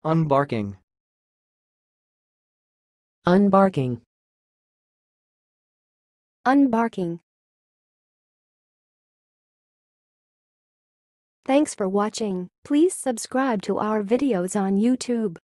unbarking, unbarking, unbarking. Thanks for watching. Please subscribe to our videos on YouTube.